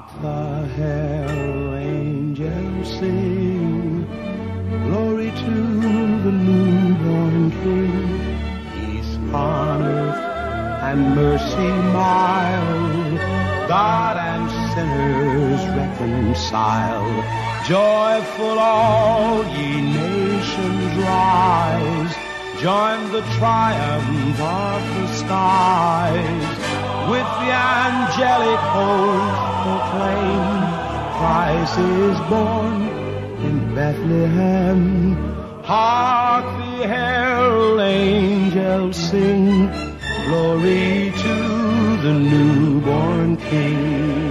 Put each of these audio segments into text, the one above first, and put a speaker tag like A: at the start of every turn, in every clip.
A: the herald angels sing, glory to the newborn King. Peace on earth and mercy mild, God and sinners reconciled. Joyful all ye nations rise, join the triumph of the skies. With the angelic host proclaim, Christ is born in Bethlehem. Hark the herald angels sing, glory to the newborn King.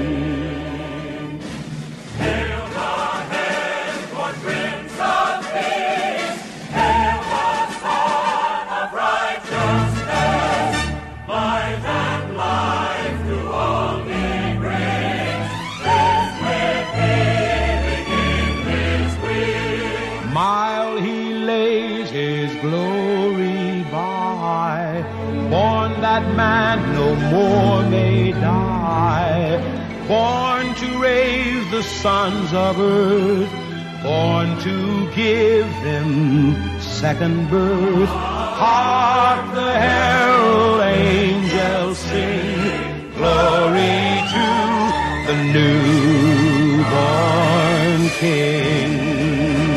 A: Mile he lays his glory by, born that man no more may die, born to raise the sons of earth, born to give them second birth. Hark the herald angels sing, glory to the newborn King.